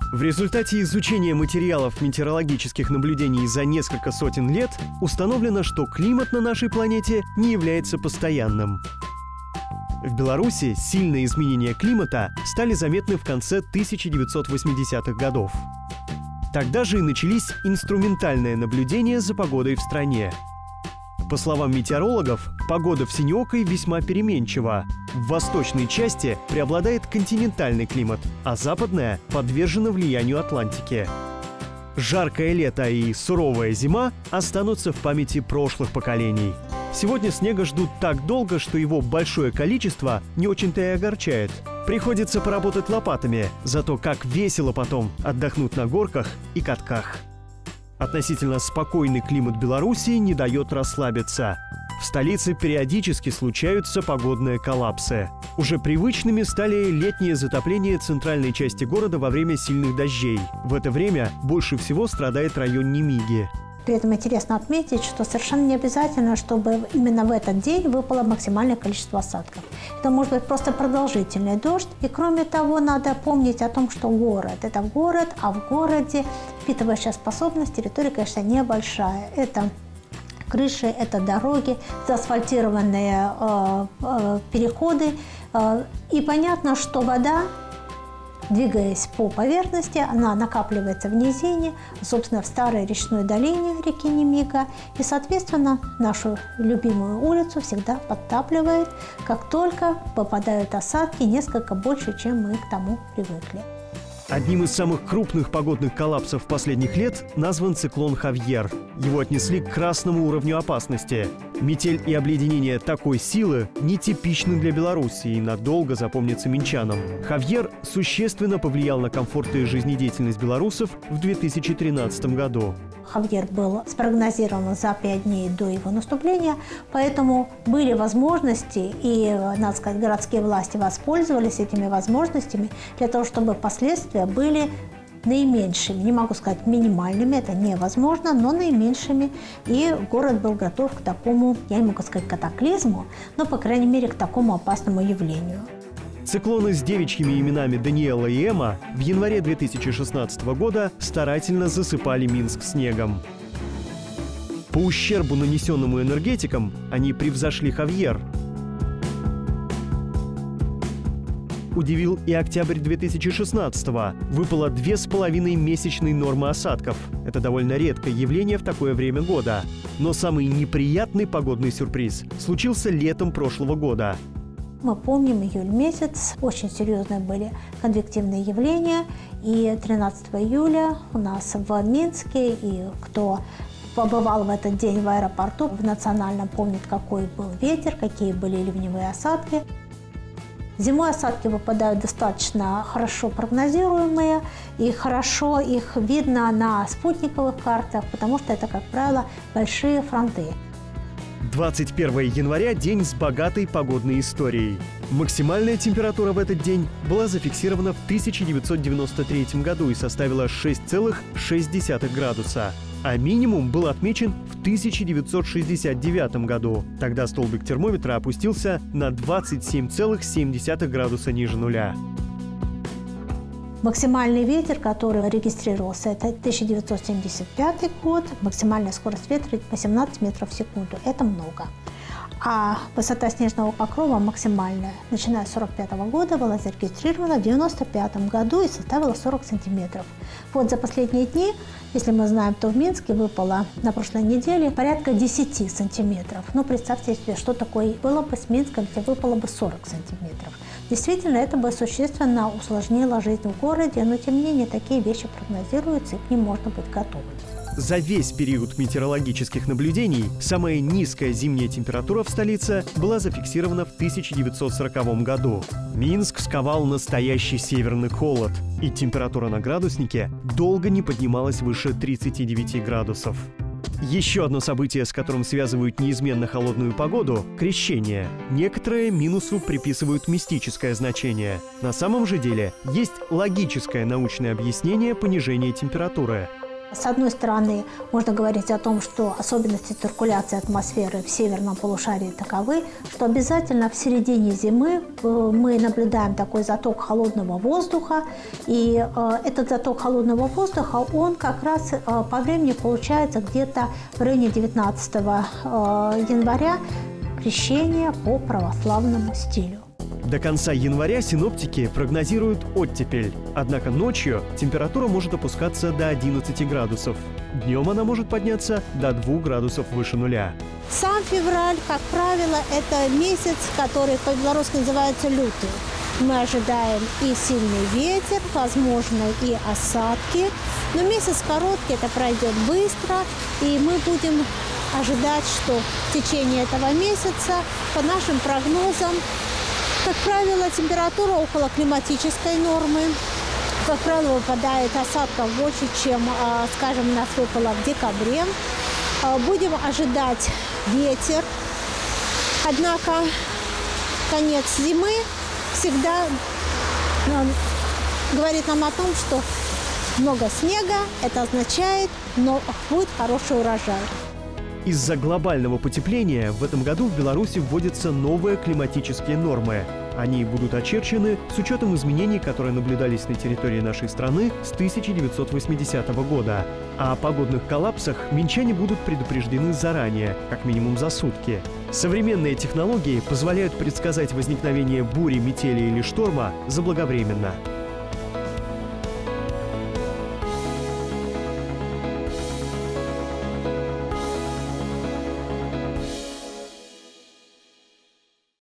В результате изучения материалов метеорологических наблюдений за несколько сотен лет установлено, что климат на нашей планете не является постоянным. В Беларуси сильные изменения климата стали заметны в конце 1980-х годов. Тогда же и начались инструментальные наблюдения за погодой в стране. По словам метеорологов, погода в Синеокой весьма переменчива. В восточной части преобладает континентальный климат, а западная подвержена влиянию Атлантики. Жаркое лето и суровая зима останутся в памяти прошлых поколений. Сегодня снега ждут так долго, что его большое количество не очень-то и огорчает. Приходится поработать лопатами, зато как весело потом отдохнуть на горках и катках. Относительно спокойный климат Беларуси не дает расслабиться. В столице периодически случаются погодные коллапсы. Уже привычными стали летние затопления центральной части города во время сильных дождей. В это время больше всего страдает район Немиги. При этом интересно отметить, что совершенно не обязательно, чтобы именно в этот день выпало максимальное количество осадков. Это может быть просто продолжительный дождь. И кроме того, надо помнить о том, что город – это город, а в городе впитывающая способность территория, конечно, небольшая. Это крыши, это дороги, заасфальтированные переходы. И понятно, что вода, двигаясь по поверхности, она накапливается в низине, собственно, в старой речной долине реки Немига. И, соответственно, нашу любимую улицу всегда подтапливает, как только попадают осадки, несколько больше, чем мы к тому привыкли. Одним из самых крупных погодных коллапсов последних лет назван циклон Хавьер. Его отнесли к красному уровню опасности. Метель и обледенение такой силы нетипичны для Беларуси и надолго запомнятся минчанам. Хавьер существенно повлиял на комфорт и жизнедеятельность белорусов в 2013 году. Хавьер был спрогнозирован за 5 дней до его наступления, поэтому были возможности, и, надо сказать, городские власти воспользовались этими возможностями для того, чтобы последствия были наименьшими. Не могу сказать минимальными, это невозможно, но наименьшими. И город был готов к такому, я не могу сказать катаклизму, но, по крайней мере, к такому опасному явлению. Циклоны с девичьими именами Даниэла и Эмма в январе 2016 года старательно засыпали Минск снегом. По ущербу, нанесенному энергетикам, они превзошли Хавьер. Удивил и октябрь 2016-го. Выпало 2,5 месячной нормы осадков. Это довольно редкое явление в такое время года. Но самый неприятный погодный сюрприз случился летом прошлого года. Мы помним июль месяц, очень серьезные были конвективные явления, и 13 июля у нас в Минске, и кто побывал в этот день в аэропорту, в национальном помнит, какой был ветер, какие были ливневые осадки. Зимой осадки выпадают достаточно хорошо прогнозируемые, и хорошо их видно на спутниковых картах, потому что это, как правило, большие фронты. 21 января – день с богатой погодной историей. Максимальная температура в этот день была зафиксирована в 1993 году и составила 6,6 градуса. А минимум был отмечен в 1969 году. Тогда столбик термометра опустился на 27,7 градуса ниже нуля. Максимальный ветер, который регистрировался, это 1975 год. Максимальная скорость ветра 18 метров в секунду. Это много. А высота снежного покрова максимальная, начиная с 1945 года, была зарегистрирована в 1995 году и составила 40 сантиметров. Вот за последние дни, если мы знаем, то в Минске выпало на прошлой неделе порядка 10 сантиметров. Ну, представьте себе, что такое было бы с Минском, где выпало бы 40 сантиметров. Действительно, это бы существенно усложнило жизнь в городе, но тем не менее такие вещи прогнозируются, и к ним можно быть готовым. За весь период метеорологических наблюдений самая низкая зимняя температура в столице была зафиксирована в 1940 году. Минск сковал настоящий северный холод, и температура на градуснике долго не поднималась выше 39 градусов. Еще одно событие, с которым связывают неизменно холодную погоду – крещение. Некоторые минусу приписывают мистическое значение. На самом же деле есть логическое научное объяснение понижения температуры. С одной стороны, можно говорить о том, что особенности циркуляции атмосферы в северном полушарии таковы, что обязательно в середине зимы мы наблюдаем такой заток холодного воздуха. И этот заток холодного воздуха, он как раз по времени получается где-то в районе 19 января, крещение по православному стилю. До конца января синоптики прогнозируют оттепель. Однако ночью температура может опускаться до 11 градусов. Днем она может подняться до 2 градусов выше нуля. Сам февраль, как правило, это месяц, который по-белорусски называется лютый. Мы ожидаем и сильный ветер, возможно, и осадки. Но месяц короткий, это пройдет быстро, и мы будем ожидать, что в течение этого месяца, по нашим прогнозам, как правило, температура около климатической нормы. Как правило, выпадает осадков больше, чем, скажем, у нас выпало в декабре. Будем ожидать ветер. Однако конец зимы всегда говорит нам о том, что много снега, это означает, но будет хороший урожай. Из-за глобального потепления в этом году в Беларуси вводятся новые климатические нормы. Они будут очерчены с учетом изменений, которые наблюдались на территории нашей страны с 1980 года. О погодных коллапсах минчане будут предупреждены заранее, как минимум за сутки. Современные технологии позволяют предсказать возникновение бури, метели или шторма заблаговременно.